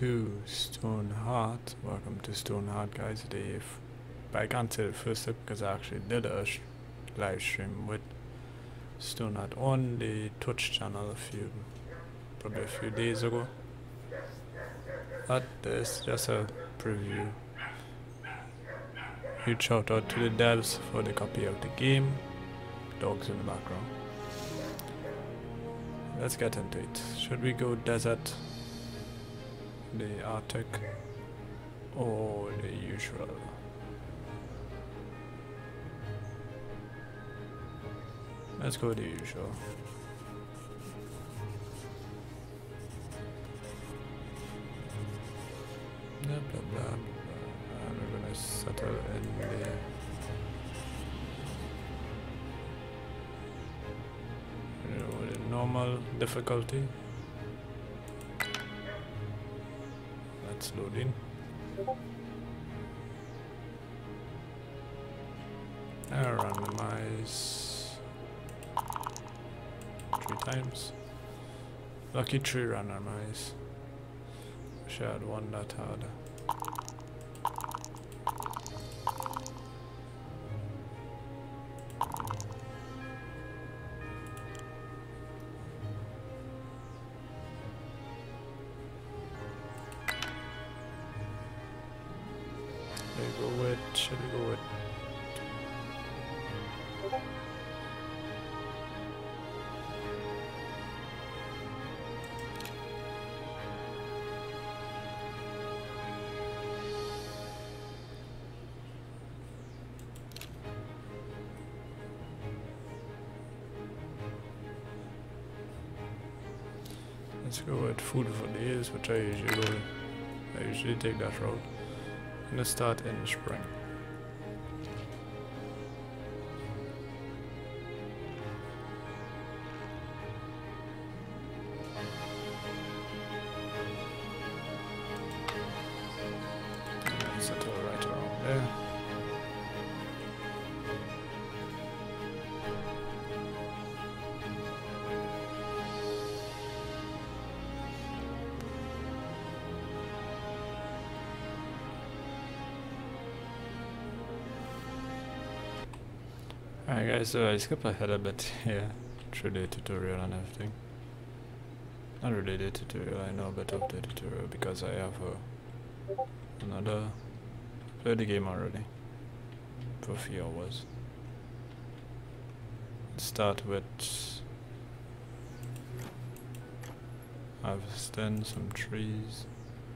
to Stoneheart. Welcome to Stoneheart, guys. Today, but I can't say the first step because I actually did a live stream with Stoneheart on the Twitch channel probably a few days ago. But this is just a preview. Huge shout out to the devs for the copy of the game. Dogs in the background. Let's get into it. Should we go desert, the Arctic, or the usual? Let's go with the usual. Blah blah blah blah. And we're gonna settle in the normal difficulty. That's loading. And randomize 3 times. Lucky 3 randomize. Wish I had one that hard. Should we go with let's go with food for days, which I usually take that route. I'm gonna start in spring. Settle right around there. Alright guys, so I skipped ahead a bit here through the tutorial and everything. Not really the tutorial, I know a bit of the tutorial because I have played the game already for a few hours. Let's start with harvesting some trees.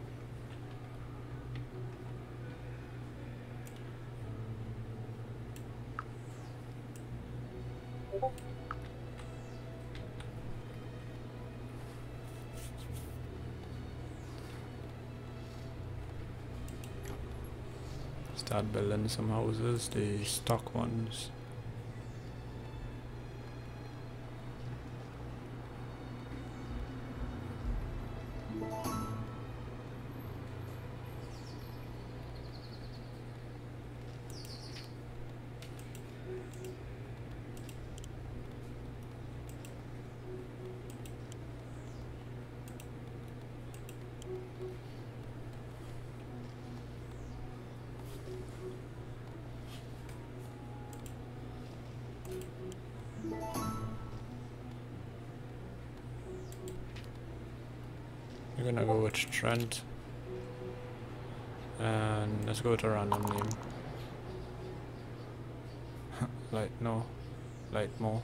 Start building some houses, the stock ones. We're gonna go with Trent, and let's go with a random name. Lightmore.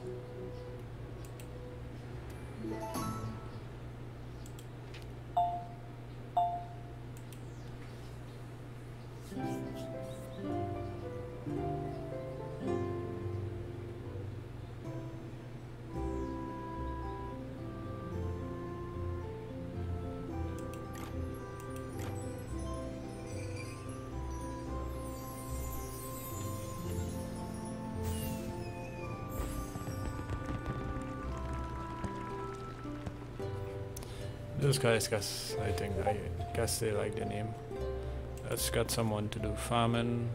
Those guys, I guess they like the name. Let's get someone to do farming.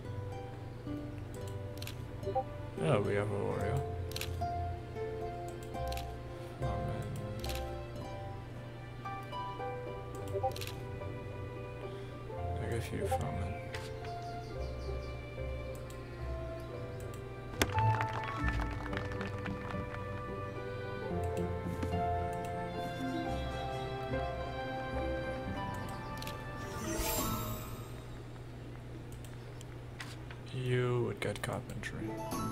Yeah, we have a warrior. Farming. take a few farming. You would get carpentry.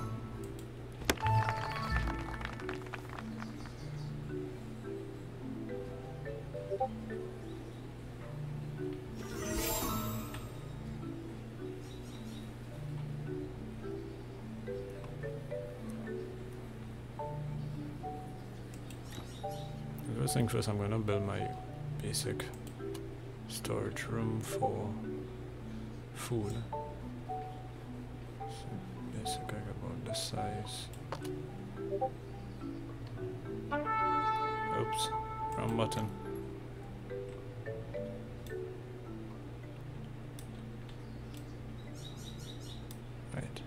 First thing first, I'm gonna build my basic storage room for food. So basic, I got about this size. Oops, wrong button. Right.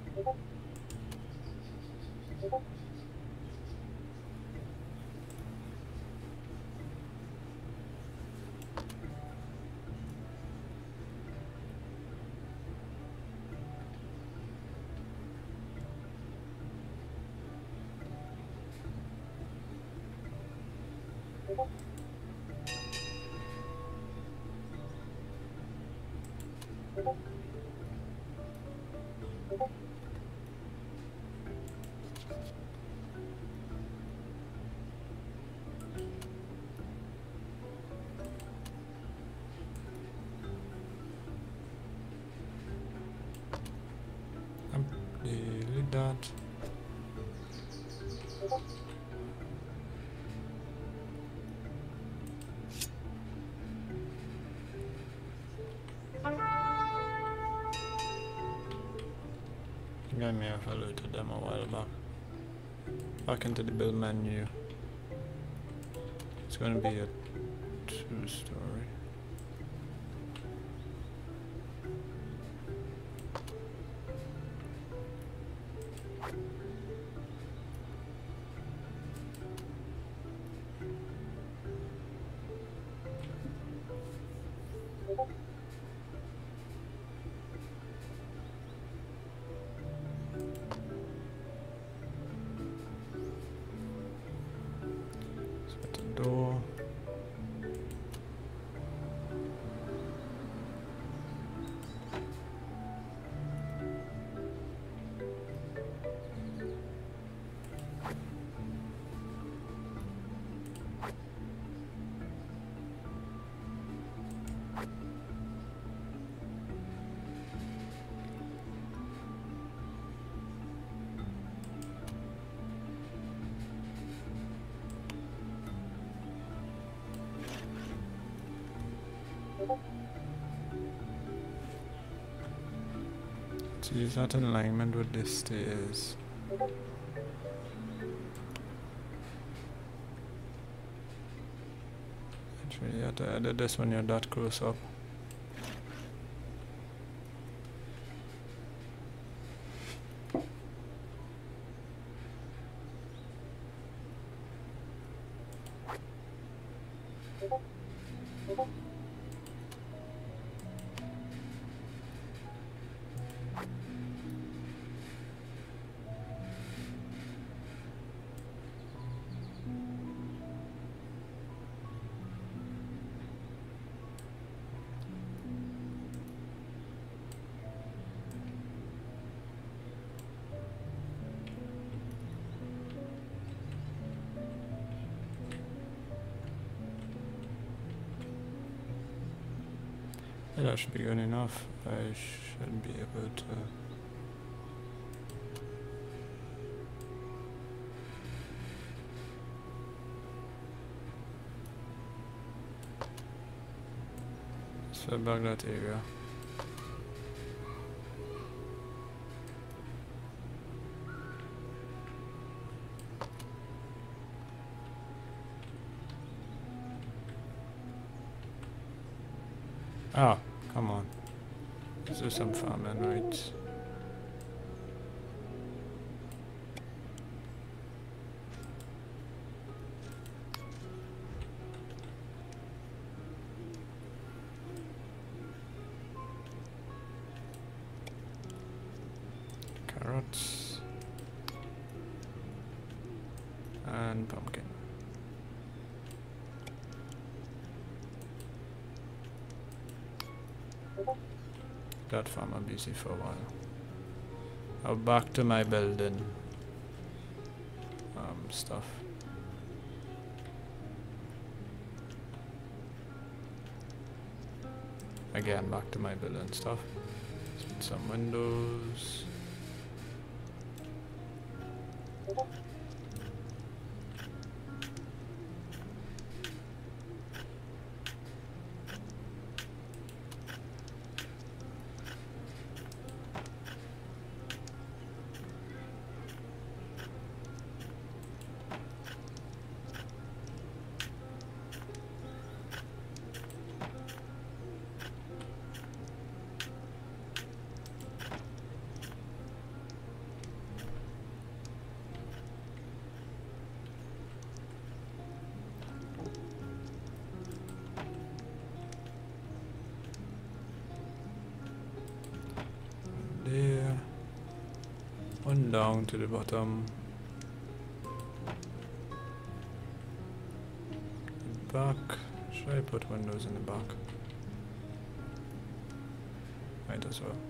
Delete that. I may have alerted them a while back. Back into the build menu. It's going to be a 2-story. Door. So use that in alignment with this stairs. Actually, you have to edit this when you're that close up. That should be good enough. I should be able to fill back that area. Ah, come on. Let's do some farming, right? carrots and pumpkin. That farmer busy for a while. Now back to my building stuff. Again, back to my building stuff. Some windows. There, one down to the bottom, back. Should I put windows in the back? Might as well.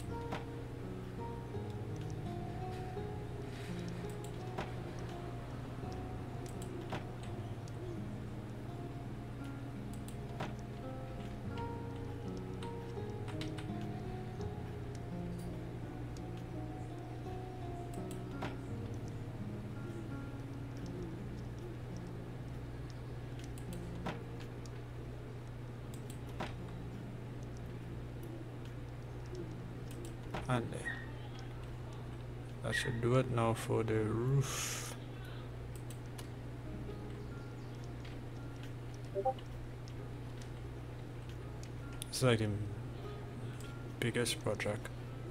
And there. That should do it now for the roof. It's like the biggest project.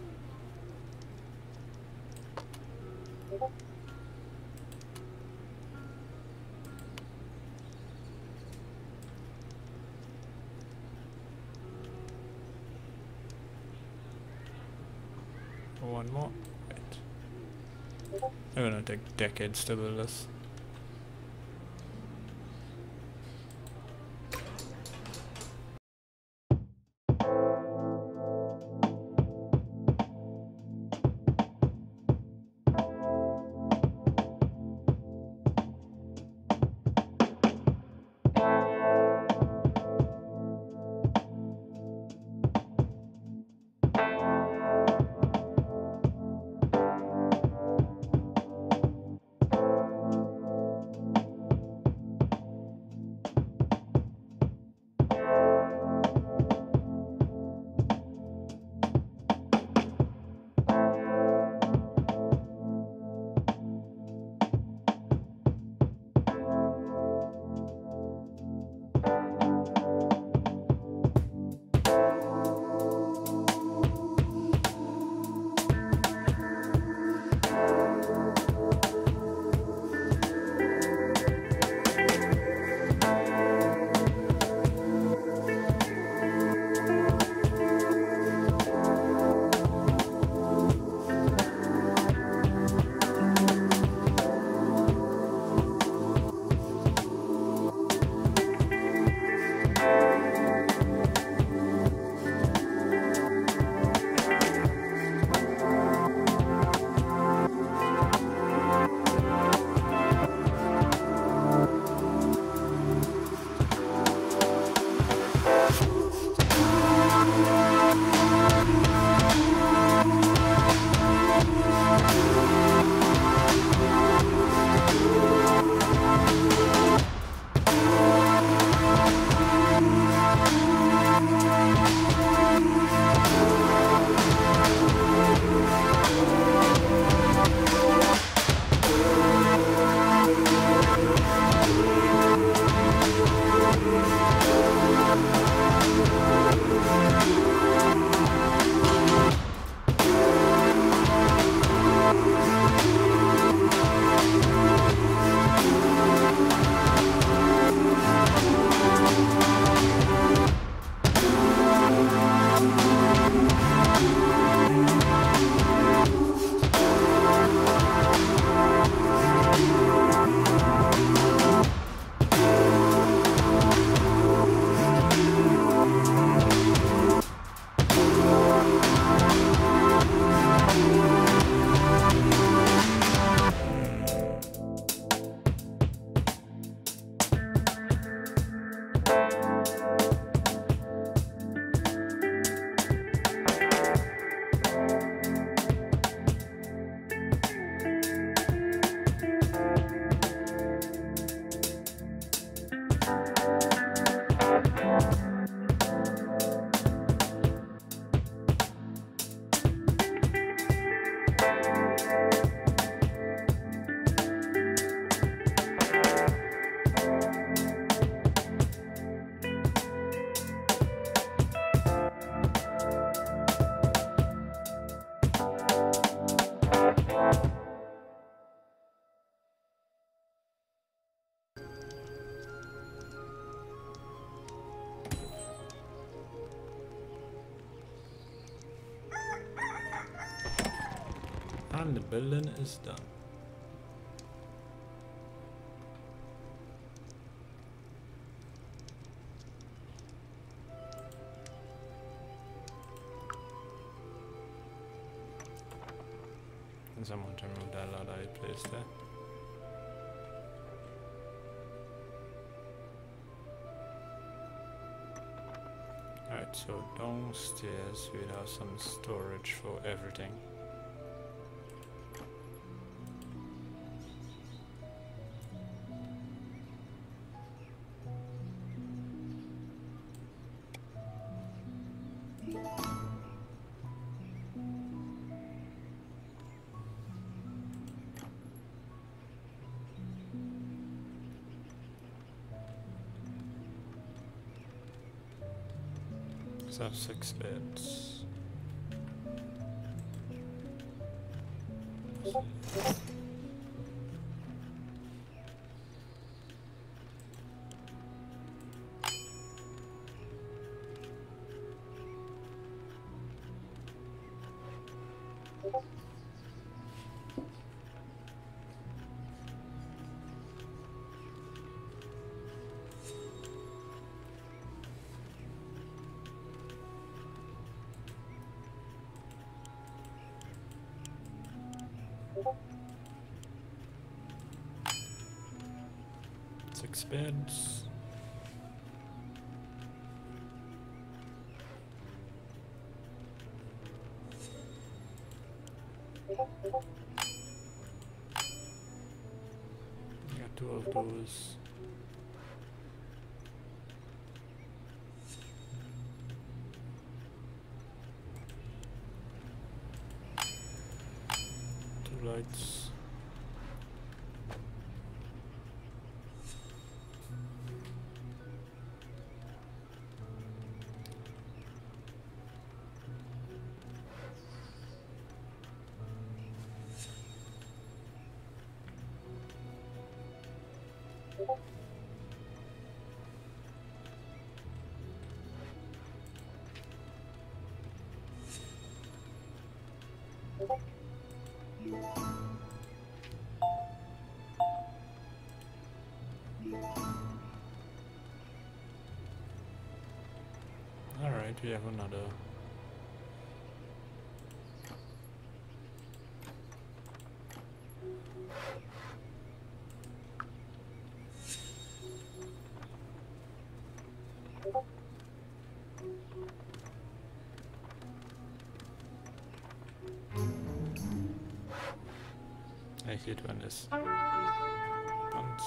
One more. Wait. I'm gonna take decades to build this. And the building is done. And someone to remove that lot I placed there. Alright, so downstairs we'll have some storage for everything. So 6 beds. Six beds. Got 2 of those. Two lights. Alright, we have another. I hate when this comes.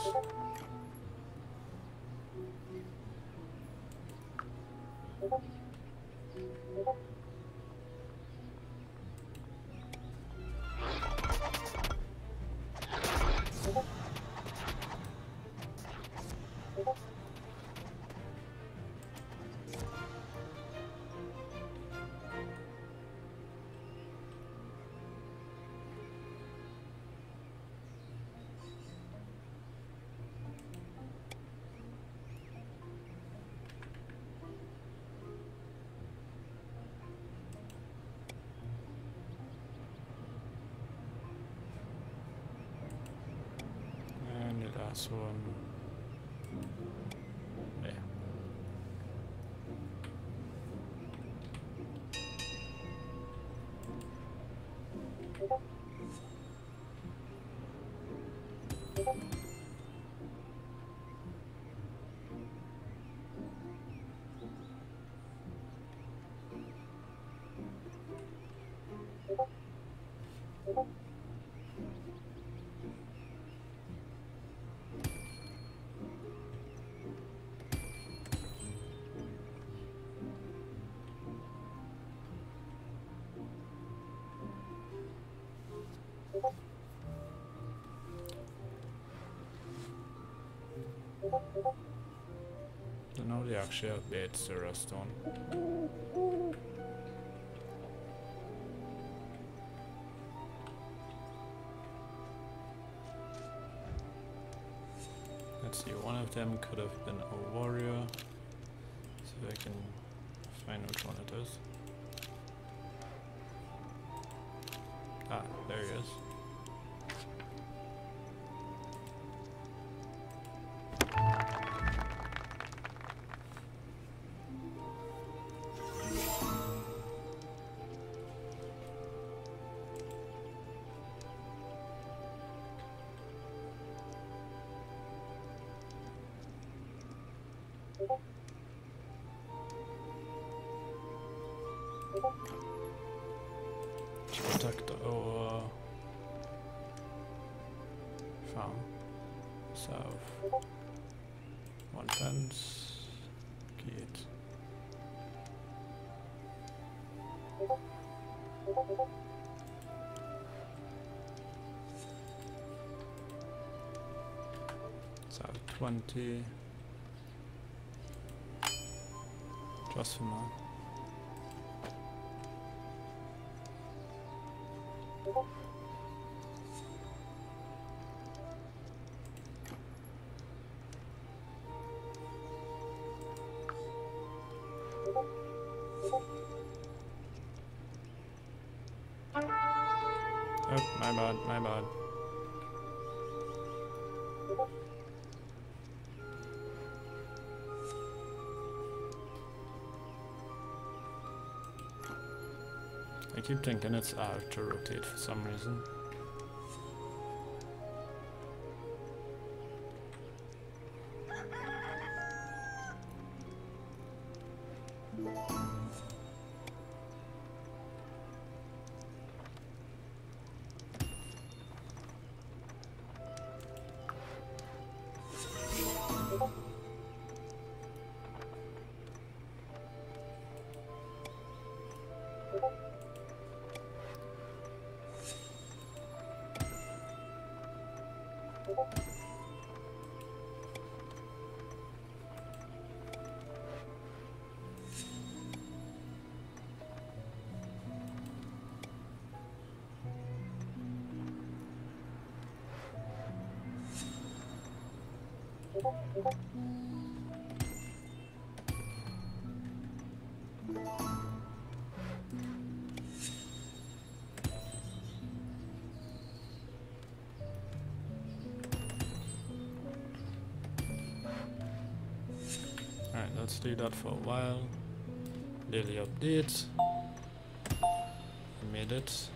And the last one. Yeah. So now they actually have beds to rest on. Let's see, one of them could have been a warrior. So I can find which one it is. Ah, there he is. To protect our farm. South. One fence. Gate. South 20. Just for now. Oh, my bad, my bad. I keep thinking it's R to rotate for some reason. Alright, let's do that for a while. Daily update. I made it.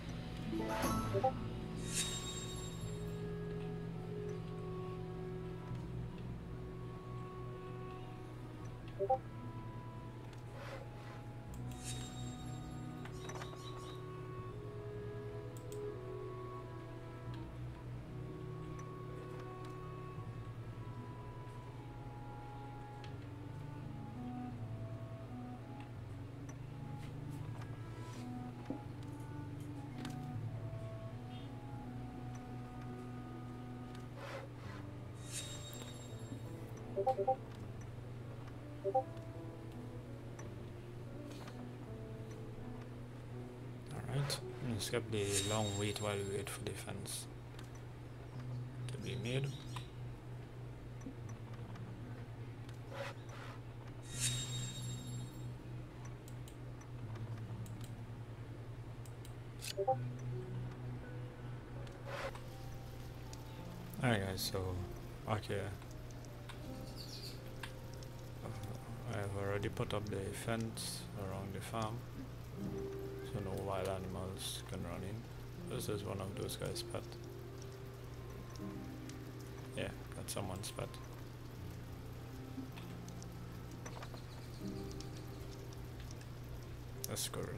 Alright, let's skip the long wait while we wait for the fence to be made. Alright guys, so okay, I have already put up the fence around the farm so no wild animals can run in. This is one of those guys' pet. Yeah, that's someone's pet. A squirrel.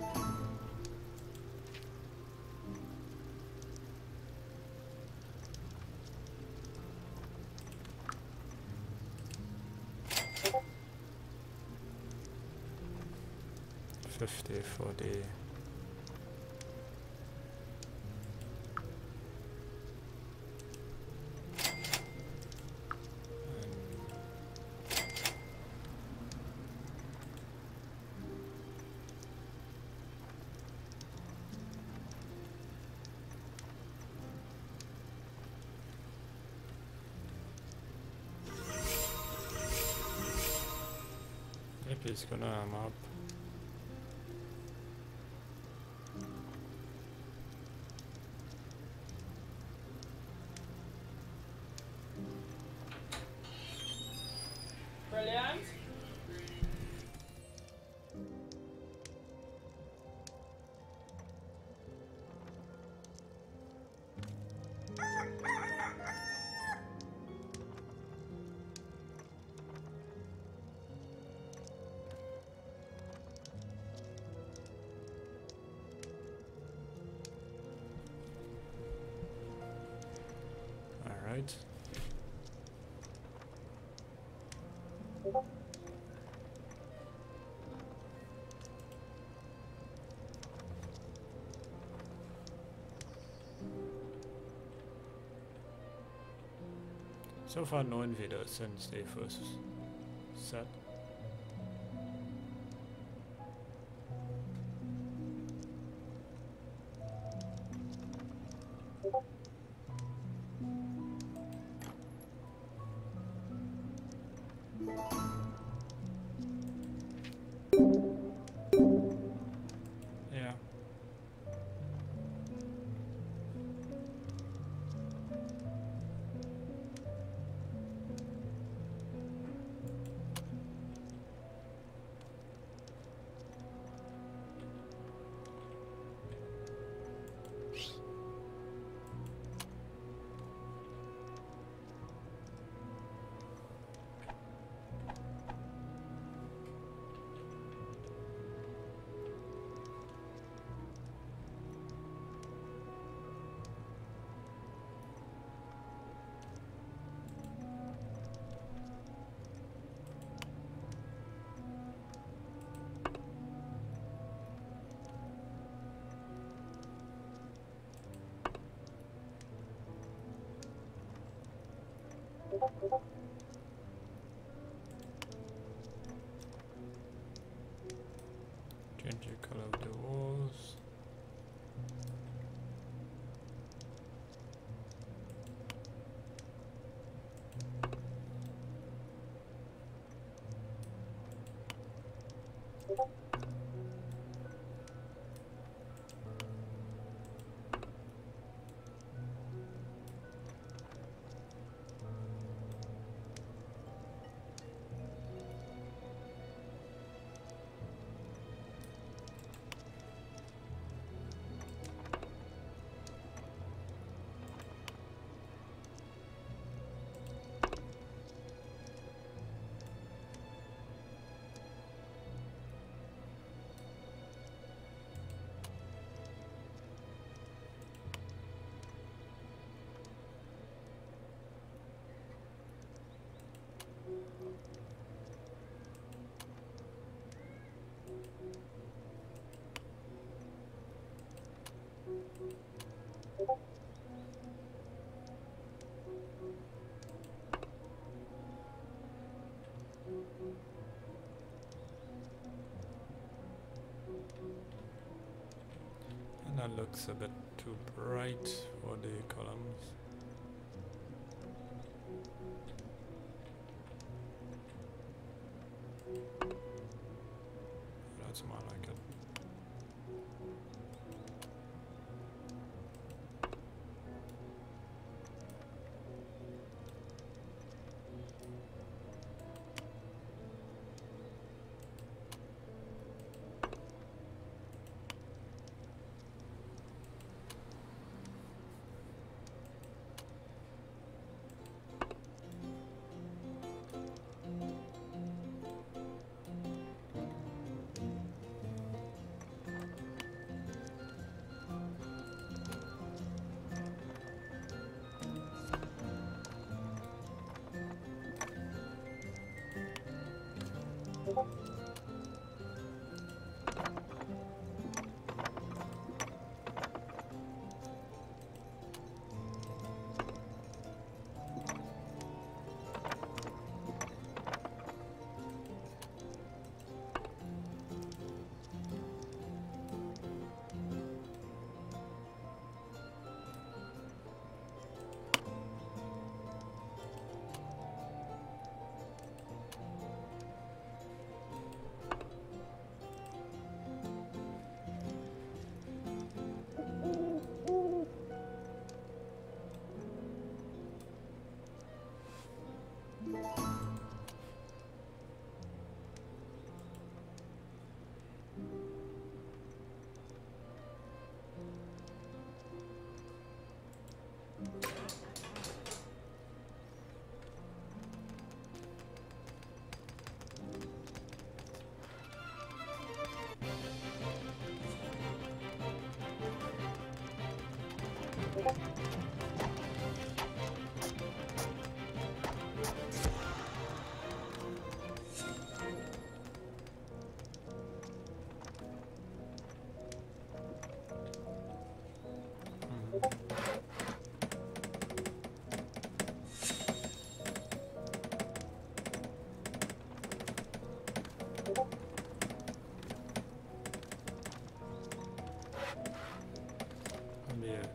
$50 for the yep, he's gonna arm up. So far 9 Videos since they first set. Yeah. Change the color of the walls. And that looks a bit too bright for the columns. That's more like it.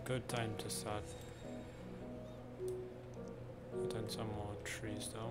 good time to start putting some more trees down.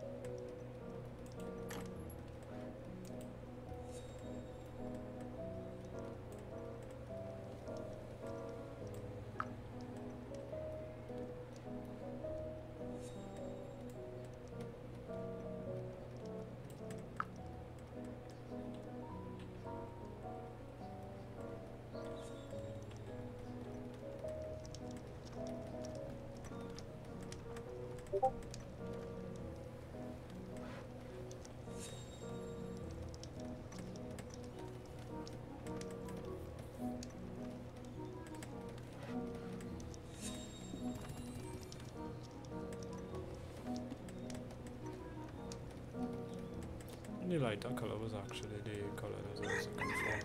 The lighter colour was actually the colour that I was looking for.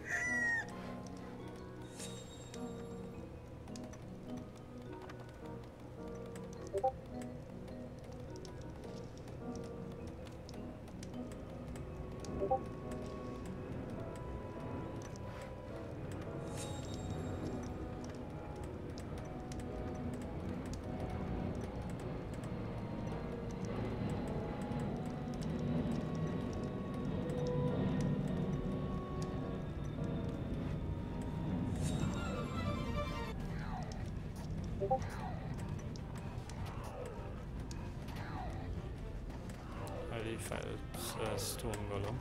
I felt stone golem.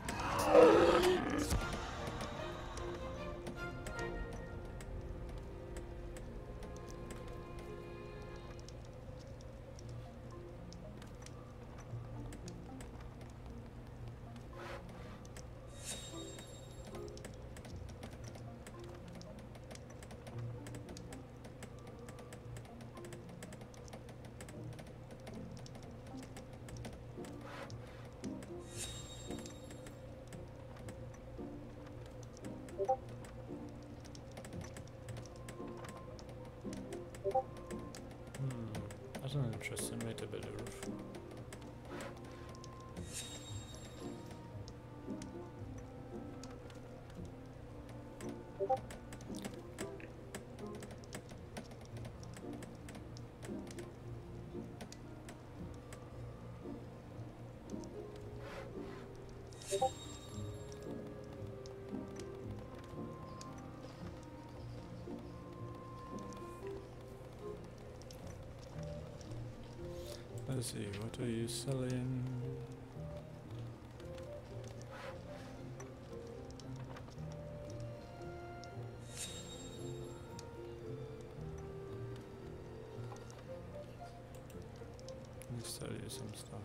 That's an interesting way to build a roof. Let's see, what are you selling? Let's sell you some stuff.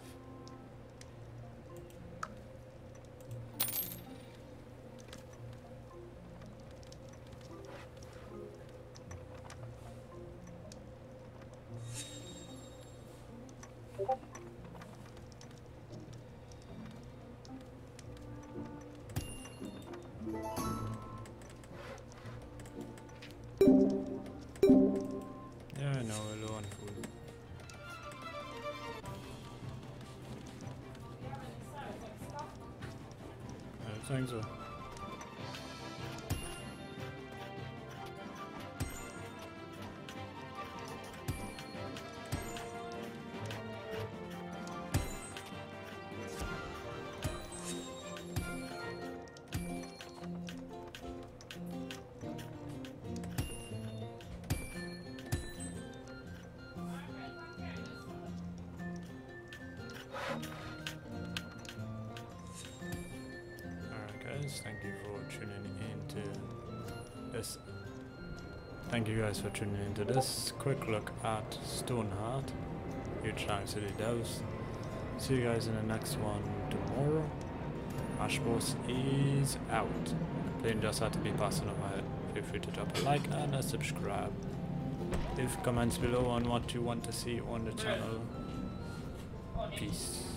Yeah, I know, we're low on food. I don't think so. Thank you for tuning into this. Thank you guys for tuning into this quick look at Stoneheart. Huge thanks to the devs. See you guys in the next one tomorrow. Ashboss is out. Playing just had to be passing over head. Feel free to drop a like and a subscribe. Leave comments below on what you want to see on the channel. Peace.